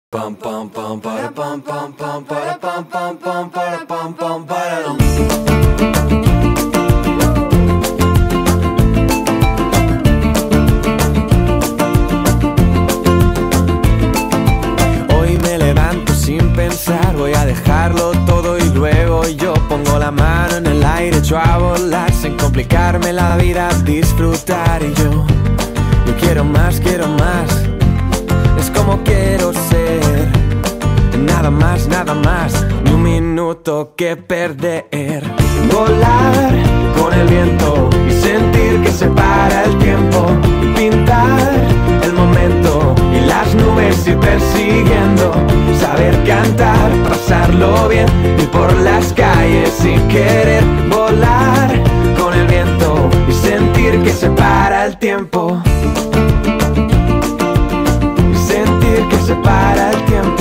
Pam pam pam para pam pam pam para pam pam pam para pam pam para. Hoy me levanto sin pensar, voy a dejarlo todo y luego yo pongo la mano en el aire, echo a volar sin complicarme la vida, disfrutar y yo quiero más, es como quiero ser. Nada más, ni un minuto que perder. Volar con el viento y sentir que se para el tiempo. Pintar el momento y las nubes ir persiguiendo. Saber cantar, pasarlo bien, ir por las calles sin querer. Volar con el viento y sentir que se para el tiempo. Y sentir que se para el tiempo.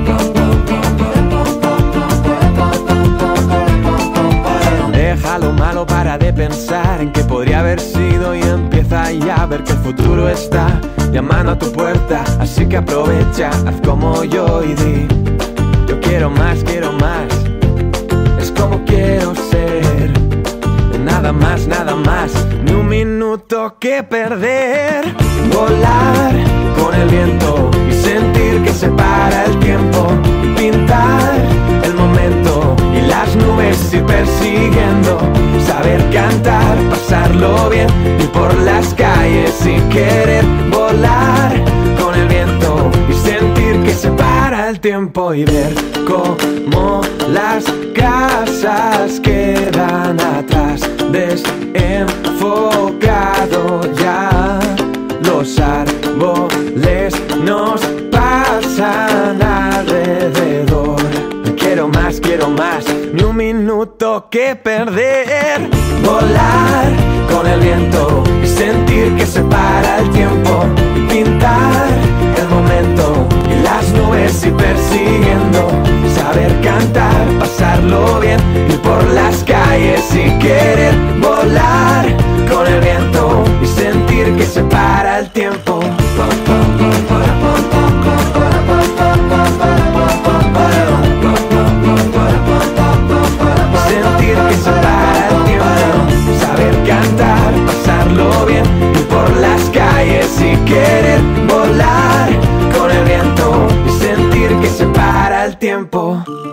Deja lo malo, para de pensar en que podría haber sido y empieza ya a ver que el futuro está llamando a tu puerta. Así que aprovecha, haz como yo y di: yo quiero más, es como quiero ser. Nada más, ni un minuto que perder. Volar con el viento y sentir que se para el tiempo. Pintar el momento y las nubes ir persiguiendo. Saber cantar, pasarlo bien, ir por las calles sin querer. Volar con el viento y sentir que se para el tiempo. Y ver cómo las casas quedan atrás, desenfocado ya. Los árboles nos pasan alrededor. Quiero más, ni un minuto que perder. Volar con el viento y sentir que se para el tiempo. Pintar el momento y las nubes ir persiguiendo. Saber cantar, pasarlo bien, ir por las calles sin querer. Volar con el viento y sentir que se para el tiempo. Sentir que se para el tiempo. Saber cantar, pasarlo bien, ir por las calles sin querer. Volar con el viento y sentir que se para el tiempo.